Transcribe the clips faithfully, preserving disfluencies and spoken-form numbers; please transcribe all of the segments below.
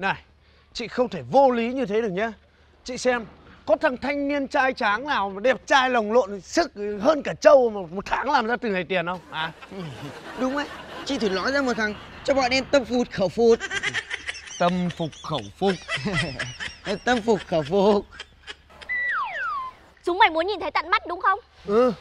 Này, chị không thể vô lý như thế được nhá. Chị xem, có thằng thanh niên trai tráng nào mà đẹp trai lồng lộn sức hơn cả trâu mà một tháng làm ra từng này tiền không? À? Đúng đấy, chị thử nói ra một thằng cho bọn em tâm phục khẩu phục. Tâm phục khẩu phục. Tâm phục khẩu phục. Chúng mày muốn nhìn thấy tận mắt đúng không? Ừ.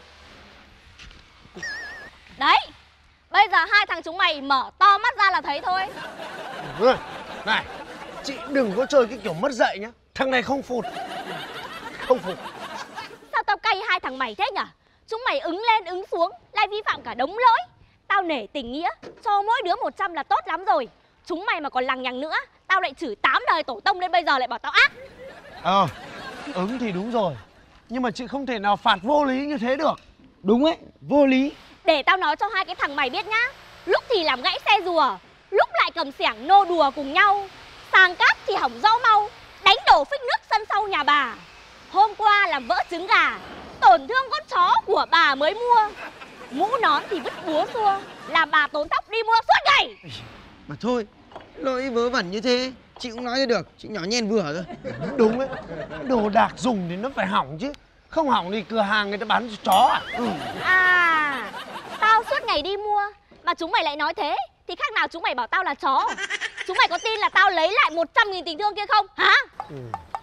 Đấy, bây giờ hai thằng chúng mày mở to mắt ra là thấy thôi. Ừ. Này, chị đừng có chơi cái kiểu mất dạy nhá. Thằng này không phục. Không phục. Sao tao cay hai thằng mày thế nhở? Chúng mày ứng lên ứng xuống, lại vi phạm cả đống lỗi. Tao nể tình nghĩa, cho mỗi đứa một trăm là tốt lắm rồi. Chúng mày mà còn lằng nhằng nữa, tao lại chửi tám đời tổ tông lên bây giờ lại bảo tao ác. Ờ, ứng thì đúng rồi. Nhưng mà chị không thể nào phạt vô lý như thế được. Đúng ấy, vô lý. Để tao nói cho hai cái thằng mày biết nhá. Lúc thì làm gãy xe rùa, lúc lại cầm xẻng nô đùa cùng nhau. Sàng cát thì hỏng rau mau, đánh đổ phích nước sân sau nhà bà. Hôm qua làm vỡ trứng gà, tổn thương con chó của bà mới mua. Mũ nón thì vứt búa xua, làm bà tốn tóc đi mua suốt ngày. Mà thôi, lỗi vớ vẩn như thế chị cũng nói ra được, chị nhỏ nhen vừa thôi. Đúng đấy, đồ đạc dùng thì nó phải hỏng chứ. Không hỏng thì cửa hàng người ta bán cho chó à? Ừ. À, tao suốt ngày đi mua mà chúng mày lại nói thế thì khác nào chúng mày bảo tao là chó. Chúng mày có tin là tao lấy lại một trăm nghìn tình thương kia không hả? Ừ.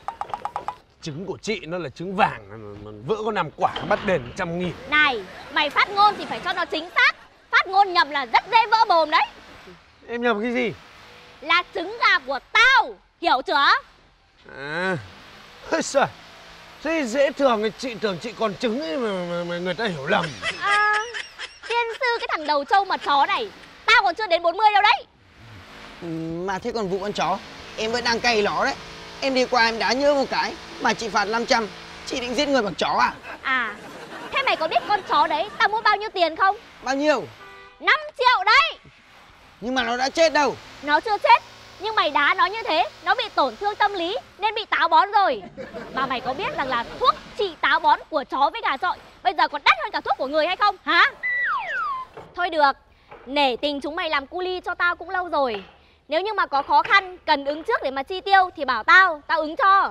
Trứng của chị nó là trứng vàng, mà vỡ có năm quả bắt đền trăm nghìn. Này, mày phát ngôn thì phải cho nó chính xác. Phát ngôn nhầm là rất dễ vỡ mồm đấy. Em nhầm cái gì? Là trứng gà của tao, hiểu chưa? À, hơi sợ. Thế dễ thường thì chị tưởng chị còn trứng ấy mà, mà, mà người ta hiểu lầm. À, tiên sư cái thằng đầu trâu mặt chó này, tao còn chưa đến bốn mươi đâu đấy. Ừ, mà thế còn vụ con chó, em vẫn đang cay nó đấy. Em đi qua em đá nhớ một cái mà chị phạt năm trăm. Chị định giết người bằng chó à? À, thế mày có biết con chó đấy tao mua bao nhiêu tiền không? Bao nhiêu? năm triệu đấy. Nhưng mà nó đã chết đâu. Nó chưa chết, nhưng mày đá nó như thế, nó bị tổn thương tâm lý nên bị táo bón rồi. Mà mày có biết rằng là thuốc trị táo bón của chó với gà chọi bây giờ còn đắt hơn cả thuốc của người hay không hả? Thôi được, nể tình chúng mày làm cu li cho tao cũng lâu rồi. Nếu như mà có khó khăn cần ứng trước để mà chi tiêu thì bảo tao, tao ứng cho.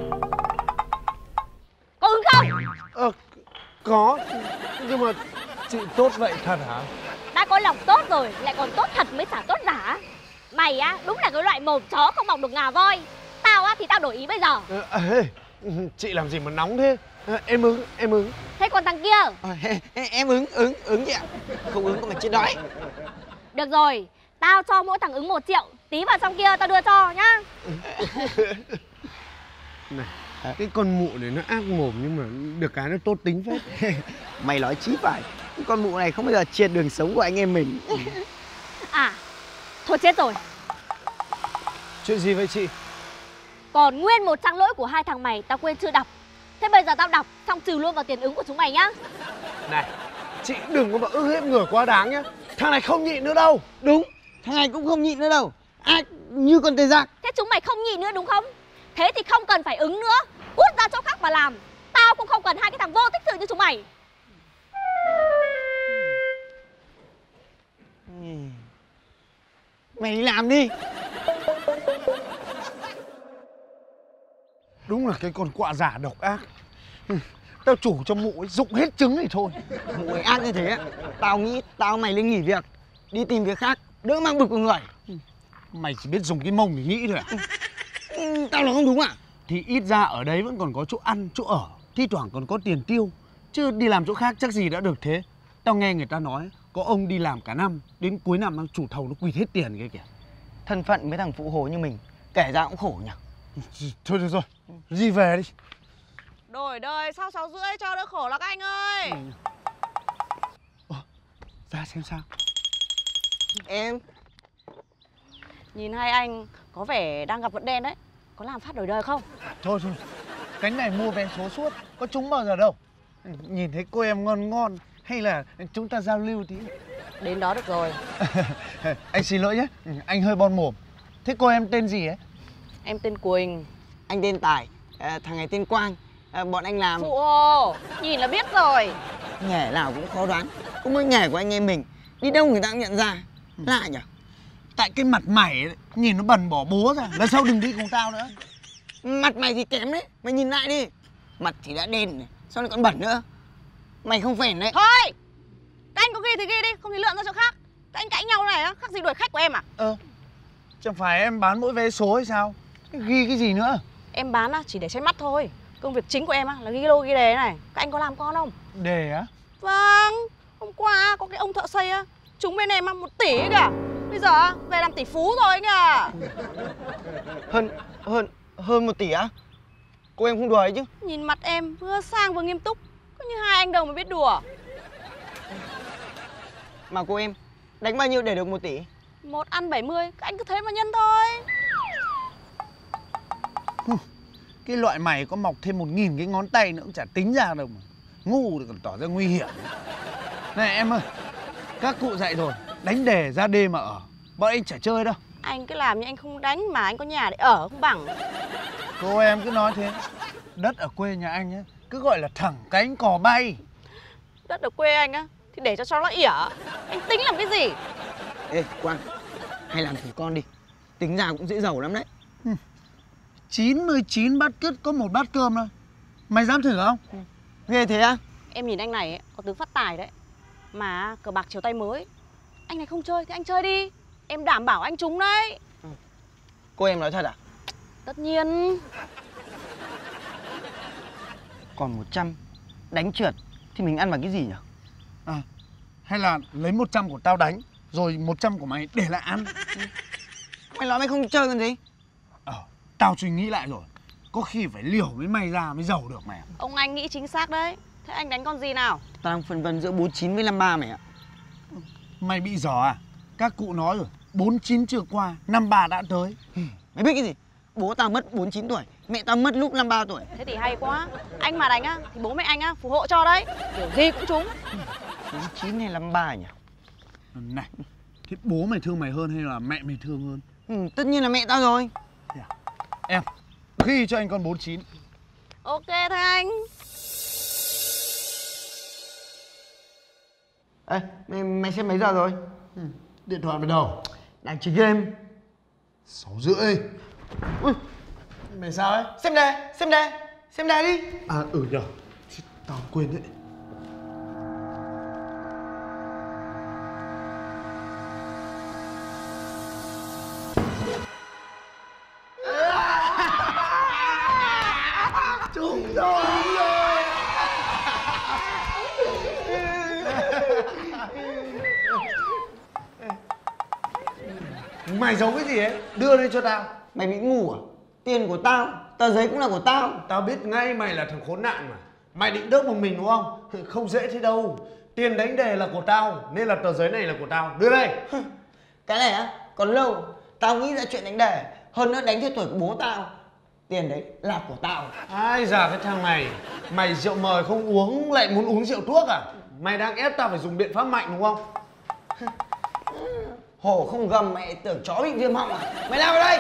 Có ứng không? Ờ, có. Nhưng mà chị tốt vậy thật hả? Đã có lòng tốt rồi, lại còn tốt thật mới chả tốt giả. Mày á, đúng là cái loại mồm chó không mọc được ngà voi. Tao á, thì tao đổi ý bây giờ. À, ê, chị làm gì mà nóng thế? À, em ứng, em ứng. Thế còn thằng kia? À, em ứng, ứng, ứng chị ạ. Không ứng có mà chết đói. Được rồi, tao cho mỗi thằng ứng một triệu. Tí vào trong kia tao đưa cho nhá. Này, cái con mụ này nó ác mồm nhưng mà được cái nó tốt tính phết. Mày nói chí phải. Con mụ này không bao giờ triệt đường sống của anh em mình. À, thôi chết rồi. Chuyện gì vậy chị? Còn nguyên một trang lỗi của hai thằng mày tao quên chưa đọc. Thế bây giờ tao đọc xong trừ luôn vào tiền ứng của chúng mày nhá. Này, chị đừng có mà ức hiếp người quá đáng nhá. Thằng này không nhịn nữa đâu. Đúng, thằng này cũng không nhịn nữa đâu. Ác như con tê giác. Thế chúng mày không nhịn nữa đúng không? Thế thì không cần phải ứng nữa. Cút ra chỗ khác mà làm. Tao cũng không cần hai cái thằng vô tích sự như chúng mày. Mày đi làm đi. Đúng là cái con quạ giả độc ác. Tao chủ cho mụ ấy rụng hết trứng thì thôi. Mụ ấy ác như thế á, tao nghĩ tao mày lên nghỉ việc, đi tìm việc khác, đỡ mang bực của người. Mày chỉ biết dùng cái mông để nghĩ thôi à? Ừ, tao là không đúng à? Thì ít ra ở đấy vẫn còn có chỗ ăn, chỗ ở, thi thoảng còn có tiền tiêu. Chứ đi làm chỗ khác chắc gì đã được thế. Tao nghe người ta nói có ông đi làm cả năm, đến cuối năm đang chủ thầu nó quỵt hết tiền kia kìa. Thân phận với thằng phụ hồ như mình, kể ra cũng khổ nhỉ. Thôi được rồi, đi về đi. Đổi đời sau sáu rưỡi cho đỡ khổ là các anh ơi. Ồ, ra xem sao. Em Nhìn hai anh có vẻ đang gặp vận đen đấy. Có làm phát đổi đời không? Thôi thôi, cánh này mua vé số suốt, có trúng bao giờ đâu. Nhìn thấy cô em ngon ngon, hay là chúng ta giao lưu tí. Đến đó được rồi. Anh xin lỗi nhé, anh hơi bon mồm. Thế cô em tên gì ấy? Em tên Quỳnh. anh tên Tài, à, thằng này tên Quang. À, bọn anh làm Phụ hồ, nhìn là biết rồi. nghề nào cũng khó đoán. Cũng mỗi nghề của anh em mình, đi đâu người ta cũng nhận ra. Lạ nhỉ. Tại cái mặt mày ấy, nhìn nó bẩn bỏ búa ra. Lần sau đừng đi cùng tao nữa. Mặt mày thì kém đấy, mày nhìn lại đi. Mặt thì đã đen này, sao lại còn bẩn nữa. Mày không phèn đấy. Thôi, các anh có ghi thì ghi đi, không thì lượn ra chỗ khác. Các anh cãi nhau này á, khác gì đuổi khách của em à? Ờ, chẳng phải em bán mỗi vé số hay sao? Ghi cái gì nữa? Em bán á, chỉ để che mắt thôi. Công việc chính của em á, là ghi lô ghi đề này. Các anh có làm con không? Đề á? Vâng, hôm qua có cái ông thợ xây á, trúng bên em á một tỷ ấy kìa. Bây giờ á, về làm tỷ phú rồi ấy kìa. Hơn, hơn, hơn một tỷ á? Cô em không đùa ấy chứ? Nhìn mặt em vừa sang vừa nghiêm túc, cứ như hai anh đâu mà biết đùa. Mà cô em, đánh bao nhiêu để được một tỷ? Một ăn bảy mươi, các anh cứ thế mà nhân thôi. Cái loại mày có mọc thêm một nghìn cái ngón tay nữa cũng chả tính ra đâu mà. Ngu thì còn tỏ ra nguy hiểm. Này em ơi, các cụ dạy rồi, đánh đề ra đê mà ở. Bọn anh chả chơi đâu. Anh cứ làm như anh không đánh mà anh có nhà để ở không bằng. Cô em cứ nói thế. Đất ở quê nhà anh ấy, cứ gọi là thẳng cánh cò bay. Đất ở quê anh á, thì để cho cho nó ỉa. Anh tính làm cái gì? Ê, Quang, hay làm thử con đi. Tính ra cũng dễ giàu lắm đấy. chín mươi chín bát cứt có một bát cơm thôi. Mày dám thử không? Ừ. Ghê thế á? Em nhìn anh này ấy, có tướng phát tài đấy. Mà cờ bạc chiều tay mới. Anh này không chơi thì anh chơi đi. Em đảm bảo anh trúng đấy. Cô em nói thật à? Tất nhiên. Còn một trăm đánh trượt thì mình ăn bằng cái gì nhỉ? À, hay là lấy một trăm của tao đánh, rồi một trăm của mày để lại ăn. Mày nói mày không chơi còn gì? Ờ, tao suy nghĩ lại rồi. Có khi phải liều với mày ra mới giàu được mày. Ông anh nghĩ chính xác đấy. Thế anh đánh con gì nào? Tao đang phân vân giữa bốn chín với năm ba mày ạ. Mày bị dở à? Các cụ nói rồi, bốn chín chưa qua, năm ba đã tới. Mày biết cái gì? Bố tao mất bốn chín tuổi, mẹ tao mất lúc năm ba tuổi. Thế thì hay quá. Anh mà đánh á, thì bố mẹ anh á, phù hộ cho đấy. Kiểu gì cũng trúng. bốn chín hay năm ba nhỉ? Này, thế bố mày thương mày hơn hay là mẹ mày thương hơn? Ừ, tất nhiên là mẹ tao rồi. Em, ghi cho anh con bốn chín. Ok thôi anh. Ê, mày, mày xem mấy giờ rồi? Ừ, điện thoại vào đầu. Đang chơi game. Sáu rưỡi. Ui, mày sao ấy? Xem đề, xem đề, xem đề đi. À, ừ nhờ. Tao quên đấy. Trúng rồi, trúng rồi. Mày giấu cái gì ấy? Đưa đây cho tao. Mày bị ngu à? Tiền của tao, tờ giấy cũng là của tao. Tao biết ngay mày là thằng khốn nạn mà. Mày định đớp một mình đúng không? Không dễ thế đâu. Tiền đánh đề là của tao, nên là tờ giấy này là của tao. Đưa đây. Cái này á, còn lâu. Tao nghĩ ra chuyện đánh đề. Hơn nữa đánh theo tuổi của bố tao. Tiền đấy là của tao. Ai già cái thằng này. Mày rượu mời không uống lại muốn uống rượu thuốc à? Mày đang ép tao phải dùng biện pháp mạnh đúng không? Hổ không gầm mẹ tưởng chó bị viêm họng à? Mày lao vào đây.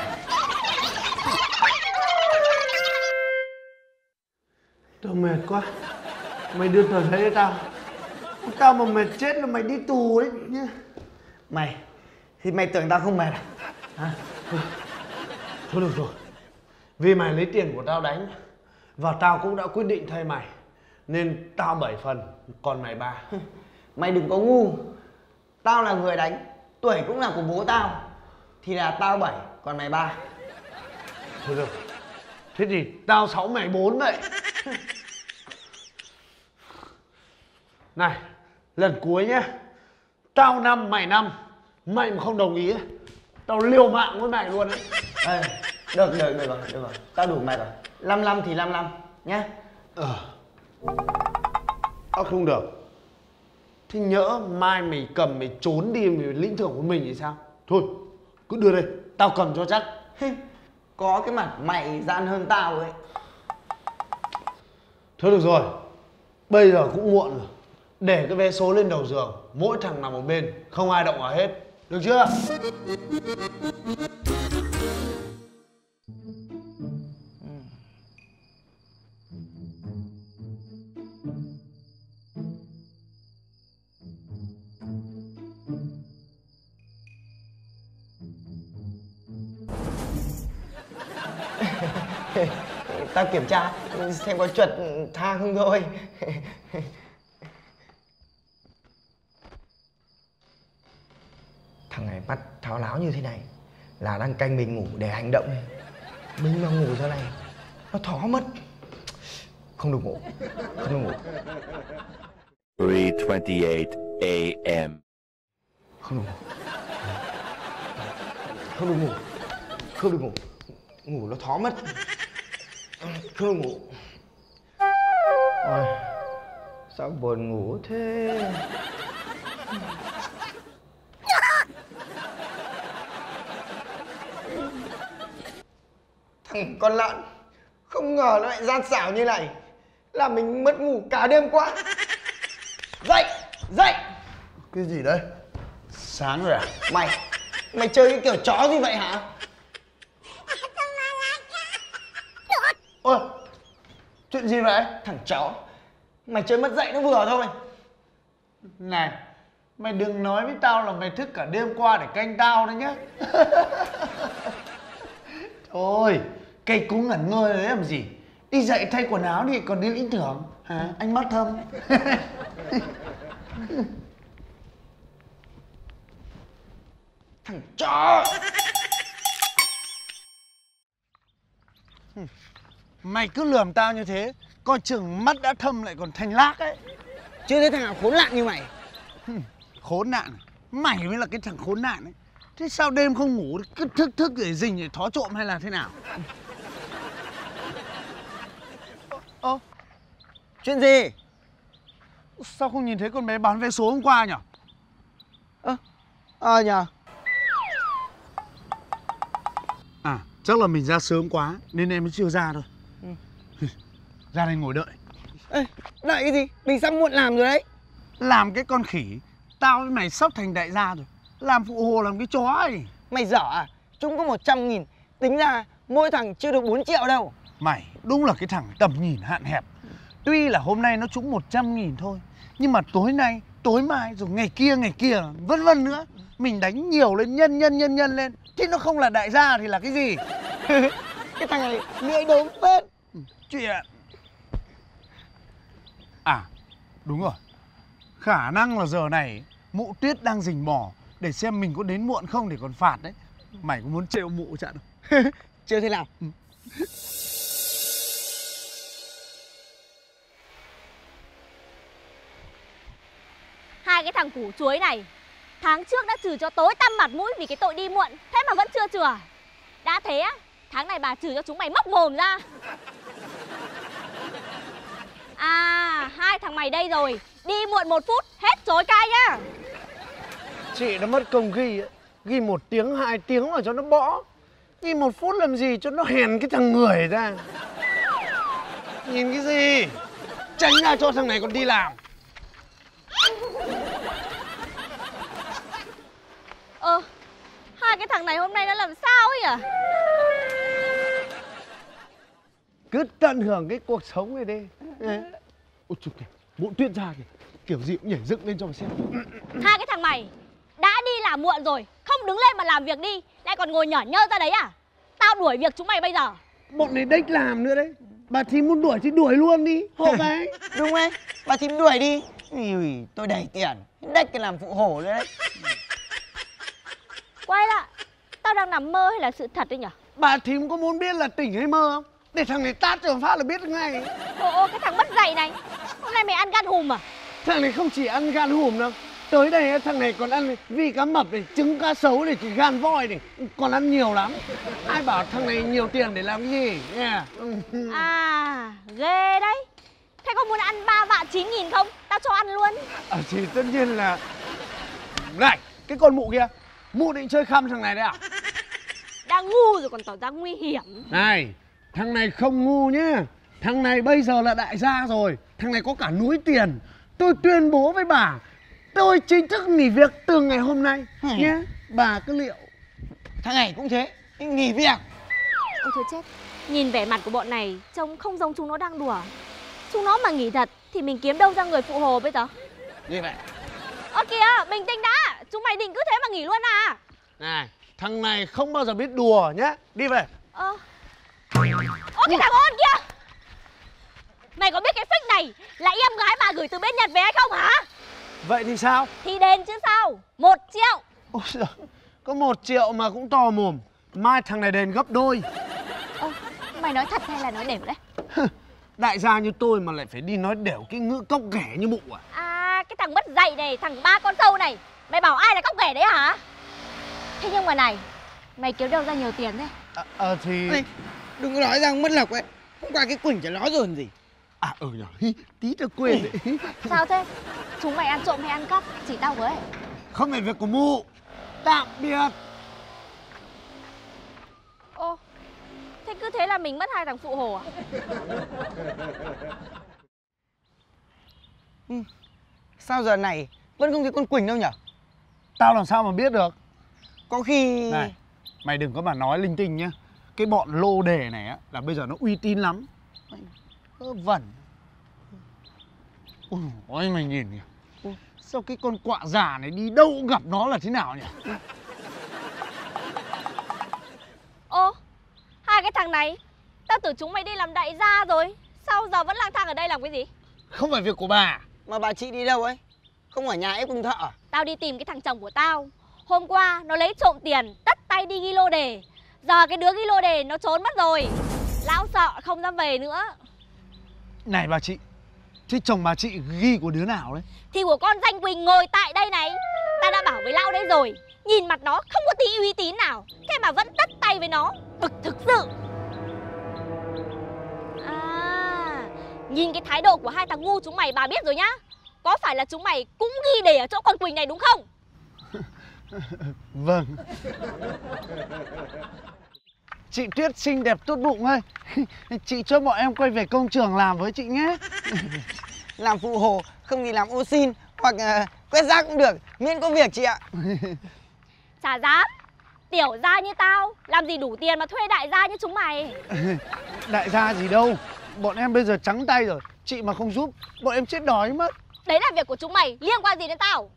Tao mệt quá. Mày đưa tờ giấy cho tao. Tao mà mệt chết là mày đi tù ấy nhá. Mày, thì mày tưởng tao không mệt à? Hả? Thôi, thôi được rồi. Vì mày lấy tiền của tao đánh, và tao cũng đã quyết định thay mày, nên tao bảy phần, còn mày ba. Mày đừng có ngu. Tao là người đánh, tuổi cũng là của bố tao. Thì là tao bảy, còn mày ba. Thôi được. Thế thì tao sáu mày bốn vậy. Này, lần cuối nhá. Tao năm mày năm. Mày mà không đồng ý ấy, tao liều mạng với mày luôn đấy. Ê, được, được, được rồi, được rồi. Tao đủ mệt rồi. Năm năm thì năm năm, nhá. Ờ. Ờ không được. Thế nhỡ mai mày cầm mày trốn đi mày lĩnh thưởng của mình thì sao? Thôi, cứ đưa đây, tao cầm cho chắc. Có cái mặt mày gian hơn tao ấy. Thôi được rồi, bây giờ cũng muộn rồi. Để cái vé số lên đầu giường, mỗi thằng nằm một bên, không ai động vào hết. Được chưa? Tao kiểm tra xem có chuột tha không thôi. Thằng này mắt tháo láo như thế này là đang canh mình ngủ để hành động. Mình mà ngủ ra này nó thó mất. Không được ngủ, không được ngủ. three twenty-eight a m Không được ngủ. Không được ngủ. Không được ngủ. Ngủ nó thó mất. Không được ngủ. Ôi, sao buồn ngủ thế. Thằng con lợn, không ngờ nó lại gian xảo như này, làm mình mất ngủ cả đêm qua. Dậy, dậy. Cái gì đấy? Sáng rồi à? Mày, mày chơi cái kiểu chó gì vậy hả? Ôi, chuyện gì vậy? Thằng chó, mày chơi mất dậy nó vừa thôi. Này, mày đừng nói với tao là mày thức cả đêm qua để canh tao đấy nhá. Thôi, cây cú ngẩn ngơ đấy làm gì? Đi dậy thay quần áo đi, còn đi lĩnh thưởng hả? Anh mắt thâm. Thằng chó. Mày cứ lườm tao như thế, coi chừng mắt đã thâm lại còn thành lác ấy. Chưa thấy thằng nào khốn nạn như mày. Khốn nạn, mày mới là cái thằng khốn nạn ấy. Thế sao đêm không ngủ, cứ thức thức để rình để thó trộm hay là thế nào? Ơ, Chuyện gì? sao không nhìn thấy con bé bán vé số hôm qua nhỉ? Ơ, ờ nhờ. À, chắc là mình ra sớm quá nên em mới chưa ra thôi. Ừ. Ra đây ngồi đợi. Ê, đợi cái gì? Mình sắp muộn làm rồi đấy. Làm cái con khỉ, tao với mày sắp thành đại gia rồi. Làm phụ hồ làm cái chó ấy. Mày dở à? Chúng có một trăm nghìn, tính ra mỗi thằng chưa được bốn triệu đâu. Mày đúng là cái thằng tầm nhìn hạn hẹp. Tuy là hôm nay nó trúng một trăm nghìn thôi, nhưng mà tối nay, tối mai, rồi ngày kia, ngày kia, vân vân nữa. Mình đánh nhiều lên, nhân nhân nhân nhân lên. Thế nó không là đại gia thì là cái gì? Cái thằng này lưỡi đốm phết. Chuyện. À, đúng rồi. Khả năng là giờ này mụ Tuyết đang rình mò để xem mình có đến muộn không để còn phạt đấy. Mày có muốn trêu mụ chặn không? Chưa thế nào. Ừ. Hai cái thằng củ chuối này, tháng trước đã trừ cho tối tăm mặt mũi vì cái tội đi muộn, thế mà vẫn chưa chừa. Đã thế á, tháng này bà trừ cho chúng mày móc mồm ra. À, hai thằng mày đây rồi, đi muộn một phút, hết chối cai nhá. Chị nó mất công ghi ấy. Ghi một tiếng, hai tiếng mà cho nó bỏ. Ghi một phút làm gì cho nó hèn cái thằng người ra. Nhìn cái gì? Tránh ra cho thằng này còn đi làm. Ờ, hai cái thằng này hôm nay nó làm sao ấy à? Cứ tận hưởng cái cuộc sống này đi. Ôi trời kìa, Mụ Tuyết ra kìa. Kiểu gì cũng nhảy dựng lên cho mà xem. Hai cái thằng mày đã đi làm muộn rồi, không đứng lên mà làm việc đi, lại còn ngồi nhởn nhơ ra đấy à? Tao đuổi việc chúng mày bây giờ. Bọn này đếch làm nữa đấy. Bà thím muốn đuổi thì đuổi luôn đi. Hộ cái. Đúng đấy, bà thím đuổi đi. Ui, tôi đầy tiền, đếch cái làm phụ hổ nữa đấy. Quay lại, tao đang nằm mơ hay là sự thật đấy nhở? Bà thím có muốn biết là tỉnh hay mơ không? Để thằng này tát cho phát là biết ngay. Ồ, ô, cái thằng mất dạy này, hôm nay mày ăn gan hùm à? Thằng này không chỉ ăn gan hùm đâu. Tới đây thằng này còn ăn vi cá mập này, trứng cá sấu này, gan voi này. Còn ăn nhiều lắm. Ai bảo thằng này nhiều tiền để làm cái gì nha. À, ghê đấy. Thế có muốn ăn ba vạn chín nghìn không? Tao cho ăn luôn. À thì tất nhiên là... Này, cái con mụ kia, mụ định chơi khăm thằng này đấy à? Đang ngu rồi còn tỏ ra nguy hiểm. Này, thằng này không ngu nhá. Thằng này bây giờ là đại gia rồi. Thằng này có cả núi tiền. Tôi tuyên bố với bà, tôi chính thức nghỉ việc từ ngày hôm nay nhé. Bà cứ liệu. Thằng này cũng thế, nghỉ việc. Ôi thôi chết, nhìn vẻ mặt của bọn này trông không giống chúng nó đang đùa. Chúng nó mà nghỉ thật thì mình kiếm đâu ra người phụ hồ bây giờ? Như vậy. Ơ kìa, bình tĩnh đã. Chúng mày định cứ thế mà nghỉ luôn à? Này, Thằng này không bao giờ biết đùa nhá. Đi về. Ơ Ơ cái thằng ôn kia, mày có biết cái phích này là em gái bà gửi từ bên Nhật về hay không hả? Vậy thì sao? Thì đền chứ sao. Một triệu. Ôi giời, có một triệu mà cũng to mồm. Mai thằng này đền gấp đôi. Ơ mày nói thật hay là nói đều đấy? Đại gia như tôi mà lại phải đi nói đều cái ngữ cóc ghẻ như mụ à? À cái thằng mất dạy này, thằng ba con sâu này, mày bảo ai là cóc ghẻ đấy hả? Thế nhưng mà này, mày kiếm đâu ra nhiều tiền thế? Ờ à, thì... Này, đừng có nói rằng mất lộc ấy. Hôm qua cái Quỳnh chả nói rồi làm gì. À ừ nhở, tí tao quên đấy. Sao thế? Chúng mày ăn trộm hay ăn cắp? Chỉ tao với. Không phải việc của mụ. Tạm biệt. Ô, thế cứ thế là mình mất hai thằng phụ hồ à? Ừ. Sao giờ này vẫn không thấy con Quỳnh đâu nhở? Tao làm sao mà biết được. Có khi... Này, mày đừng có mà nói linh tinh nhá. Cái bọn lô đề này á là bây giờ nó uy tín lắm. Ơ vẩn. Ôi ôi mày nhìn kìa. Sao cái con quạ già này đi đâu cũng gặp nó là thế nào nhỉ? Ô, hai cái thằng này, tao tưởng chúng mày đi làm đại gia rồi. Sao giờ vẫn lang thang ở đây làm cái gì? Không phải việc của bà. Mà bà chị đi đâu ấy? Không ở nhà ép cùng thợ à? Tao đi tìm cái thằng chồng của tao. Hôm qua nó lấy trộm tiền, tất tay đi ghi lô đề. Giờ cái đứa ghi lô đề nó trốn mất rồi. Lão sợ không dám về nữa. Này bà chị, thế chồng bà chị ghi của đứa nào đấy? Thì của con Danh Quỳnh ngồi tại đây này. Ta đã bảo với lão đấy rồi, nhìn mặt nó không có tí uy tín nào, thế mà vẫn tất tay với nó. Bực thực sự. À, nhìn cái thái độ của hai thằng ngu chúng mày bà biết rồi nhá. Có phải là chúng mày cũng ghi đề ở chỗ con Quỳnh này đúng không? Vâng. Chị Tuyết xinh đẹp tốt bụng ơi. Chị cho bọn em quay về công trường làm với chị nhé. Làm phụ hồ, không thì làm ô xin hoặc uh, quét rác cũng được, miễn có việc chị ạ. Chả dám. Tiểu gia như tao làm gì đủ tiền mà thuê đại gia như chúng mày. Đại gia gì đâu. Bọn em bây giờ trắng tay rồi. Chị mà không giúp, bọn em chết đói mất. Đấy là việc của chúng mày, liên quan gì đến tao?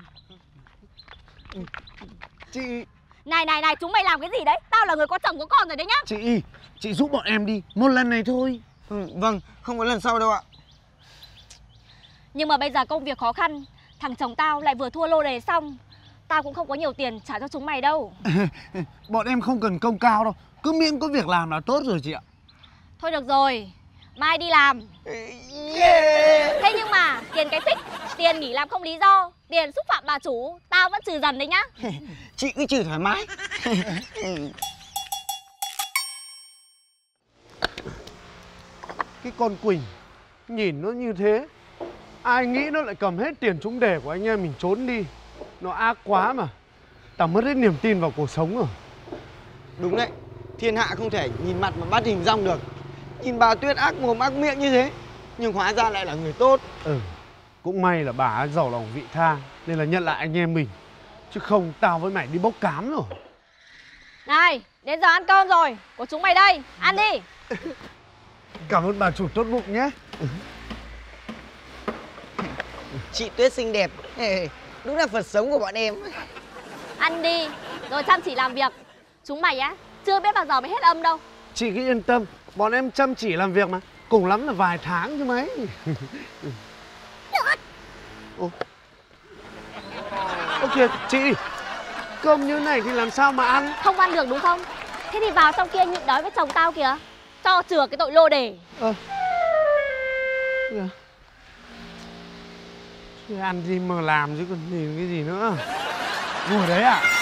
Chị... Này này này, chúng mày làm cái gì đấy? Tao là người có chồng có con rồi đấy nhá. Chị, chị giúp bọn em đi, một lần này thôi. Ừ, vâng, không có lần sau đâu ạ. Nhưng mà bây giờ công việc khó khăn, thằng chồng tao lại vừa thua lô đề xong. Tao cũng không có nhiều tiền trả cho chúng mày đâu. Bọn em không cần công cao đâu, cứ miễn có việc làm là tốt rồi chị ạ. Thôi được rồi, mai đi làm. Yeah. Thế nhưng mà tiền cái phích, tiền nghỉ làm không lý do, tiền xúc phạm bà chủ, tao vẫn trừ dần đấy nhá. Chị cứ trừ thoải mái. Cái con Quỳnh, nhìn nó như thế, ai nghĩ nó lại cầm hết tiền trúng đề của anh em mình trốn đi. Nó ác quá mà. Tao mất hết niềm tin vào cuộc sống rồi. Đúng đấy, thiên hạ không thể nhìn mặt mà bắt hình dong được. Nhìn bà Tuyết ác mồm ác miệng như thế, nhưng hóa ra lại là người tốt. Ừ, cũng may là bà ấy giàu lòng vị tha nên là nhận lại anh em mình. Chứ không tao với mày đi bốc cám rồi. Này, đến giờ ăn cơm rồi, của chúng mày đây, ăn đi. Cảm ơn bà chủ tốt bụng nhé. Chị Tuyết xinh đẹp, đúng là Phật sống của bọn em. Ăn đi, rồi chăm chỉ làm việc. Chúng mày á, chưa biết bao giờ mới hết âm đâu. Chị cứ yên tâm, bọn em chăm chỉ làm việc mà. Cùng lắm là vài tháng chứ mấy. Ô. Ô kìa, chị, cơm như này thì làm sao mà ăn? Không ăn được đúng không? Thế thì vào trong kia nhịn đói với chồng tao kìa. Cho chừa cái tội lô đề. Ờ. Kìa. Chứ ăn gì mà làm chứ còn nhìn cái gì nữa. Ngồi đấy à?